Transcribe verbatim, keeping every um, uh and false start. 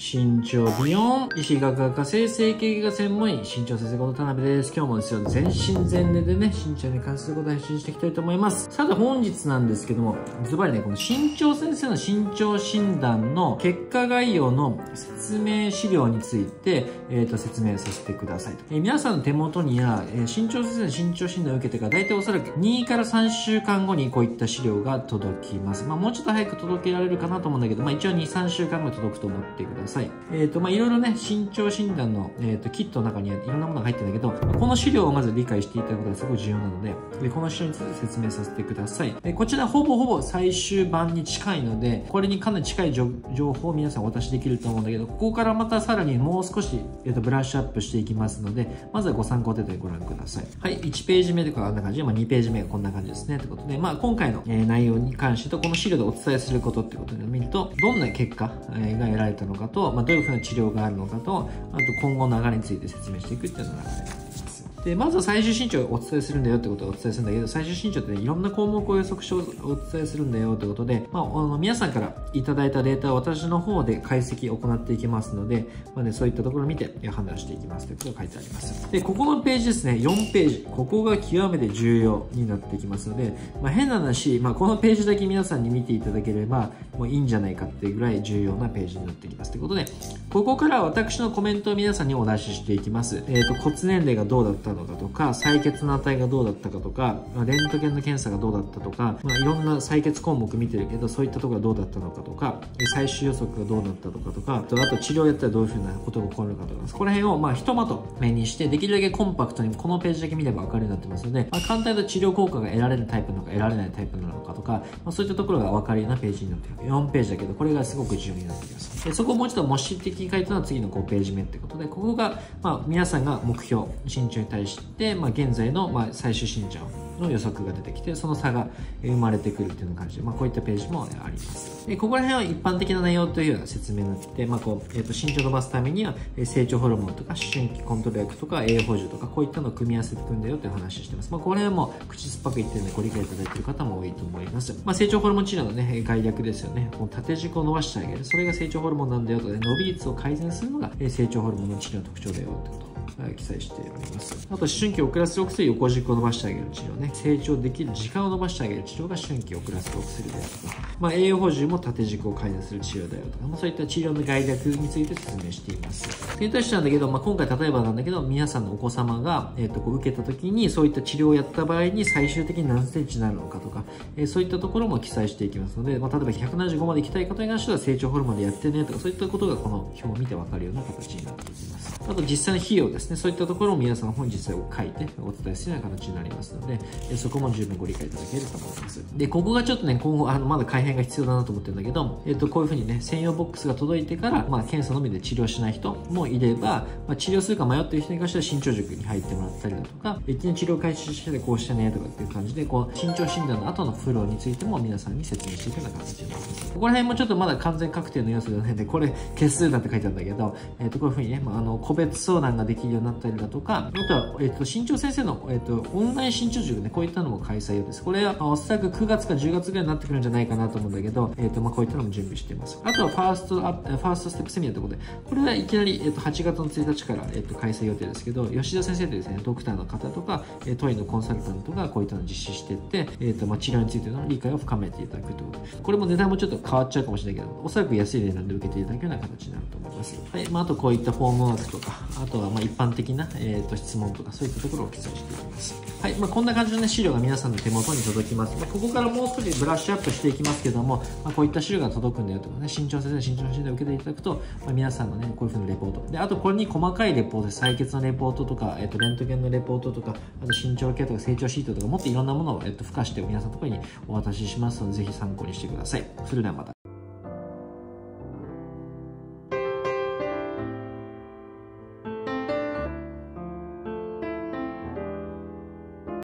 身長ビヨン、医師学科生整形外科専門医、身長先生こと田辺です。今日もですよ、全身全霊でね、身長に関することを配信していきたいと思います。さて本日なんですけども、ズバリね、この身長先生の身長診断の結果概要の説明資料について、えっと、説明させてくださいと。えー、皆さんの手元には、えー、身長先生の身長診断を受けてから、大体おそらくにからさんしゅうかんごにこういった資料が届きます。まあ、もうちょっと早く届けられるかなと思うんだけど、まあ、一応に、さんしゅうかんご届くと思ってください。えっと、まあ、いろいろね、身長診断の、えっと、キットの中にはいろんなものが入ってるんだけど、この資料をまず理解していただくことがすごい重要なので、でこの資料について説明させてください。でこちらほぼほぼ最終版に近いので、これにかなり近い情報を皆さんお渡しできると思うんだけど、ここからまたさらにもう少し、えっと、ブラッシュアップしていきますので、まずはご参考程度にご覧ください。はい、いちページ目とかこんな感じで、まあ、にページ目がこんな感じですね。ということで、まあ、今回の、えー、内容に関してと、この資料でお伝えすることってことで見ると、どんな結果、えー、が得られたのかと、まあ、どういうふうな治療があるのかと、あと今後の流れについて説明していくっていうのが流れになっています。でまずは最終身長をお伝えするんだよってことをお伝えするんだけど、最終身長ってね、いろんな項目を予測してお伝えするんだよってことで、まあ、あの皆さんからいただいたデータを私の方で解析を行っていきますので、まあね、そういったところを見て判断していきますということが書いてあります。で、ここのページですね、よんページ。ここが極めて重要になってきますので、まあ、変な話、まあ、このページだけ皆さんに見ていただければ、もういいんじゃないかっていうぐらい重要なページになってきます。ということで、ここから私のコメントを皆さんにお出ししていきます。えっと、骨年齢がどうだったのかとか、採血の値がどうだったかとか、まあ、レントゲンの検査がどうだったとか、まあ、いろんな採血項目見てるけど、そういったところがどうだったのかとか、最終予測がどうなったとかとか、あと治療やったらどういうふうなことが起こるのかとか、そこら辺をまあひとまとめにして、できるだけコンパクトにこのページだけ見れば分かるようになってますので、まあ、簡単な治療効果が得られるタイプなのか得られないタイプなのかとか、まあ、そういったところが分かるようなページになっている。よんページだけど、これがすごく重要になってきます。でそこをもうちょっと模試的に書いたのは次のごページ目ってことで、ここがまあ皆さんが目標、身長に対して、まあ、現在のまあ最終身長の予測が出てきて、その差が生まれてくるっていう感じで、まあ、こういったページもあります。でここら辺は一般的な内容というような説明になって、まあこうえー、と身長を伸ばすためには成長ホルモンとか思春期コントロール薬とか栄養補充とか、こういったのを組み合わせていくんだよという話をしています。まあ、これはもう口酸っぱく言ってるのでご理解いただいている方も多いと思います。まあ、成長ホルモン治療のね概略ですよね。この縦軸を伸ばしてあげる、それが成長ホルモンなんだよと、ね、伸び率を改善するのが成長ホルモンの治療の特徴だよってことを記載しております。あと思春期を遅らせるお薬、横軸を伸ばしてあげる治療ね、成長できる時間を伸ばしてあげる治療が思春期を遅らせるお薬であるとか、まあ、栄養補充も縦軸を改善する治療だよとか、まあ、そういった治療の概略について説明しています。それに対してなんだけど、まあ、今回例えばなんだけど、皆さんのお子様が、えー、とこう受けた時にそういった治療をやった場合に最終的に何センチになるのかとか、えー、そういったところも記載していきますので、まあ、例えばひゃくななじゅうごまで行きたい方に関しては成長ホルモンでやってねとか、そういったことがこの表を見て分かるような形になっていきます。あと実際の費用ですね、そういったところも皆さん本日を書いてお伝えするような形になりますので、そこも十分ご理解いただけると思います。で、ここがちょっとね、今後、あの、まだ改変が必要だなと思ってるんだけど、えっと、こういうふうにね、専用ボックスが届いてから、まあ、検査のみで治療しない人もいれば、まあ、治療するか迷っている人に関しては身長塾に入ってもらったりだとか、いきなり治療開始してこうしてねとかっていう感じで、こう、身長診断の後のフローについても皆さんに説明していくような形になります。ここら辺もちょっとまだ完全確定の要素ではないので、これ、欠数なんて書いてあるんだけど、えっと、こういうふうにね、まあ、あの、個別相談ができるようになったりだとか、あとは、えっと、身長先生の、えっと、オンライン身長塾ね、こういったのも開催予定です。これは、まあ、おそらくくがつかじゅうがつぐらいになってくるんじゃないかなと思うんだけど、えっと、まあ、こういったのも準備しています。あとは、ファースト、ファーストステップセミナーということで、これはいきなり、えっと、はちがつのついたちから、えっと、開催予定ですけど、吉田先生とですね、ドクターの方とか、トイのコンサルタントがこういったのを実施していって、えっと、まあ、治療についての理解を深めていただくということで、これも値段もちょっと変わっちゃうかもしれないけど、おそらく安い値段で受けていただくような形になると思います。はい。まあ、あとこういったフォームワークとか、あとは、まあ、一般的な、えっと、質問とか、そういったところを記載していきます。はい。まあ、こんな感じのね、資料が皆さんの手元に届きます。まあ、ここからもう少しブラッシュアップしていきますけども、まあ、こういった資料が届くんだよとかね、身長先生の身長診断を受けていただくと、まあ、皆さんのね、こういう風なレポート。で、あとこれに細かいレポート、採血のレポートとか、えっと、レントゲンのレポートとか、あと身長計とか成長シートとか、もっといろんなものを、えっと、付加して皆さんのところにお渡ししますので、ぜひ参考にしてください。それではまた。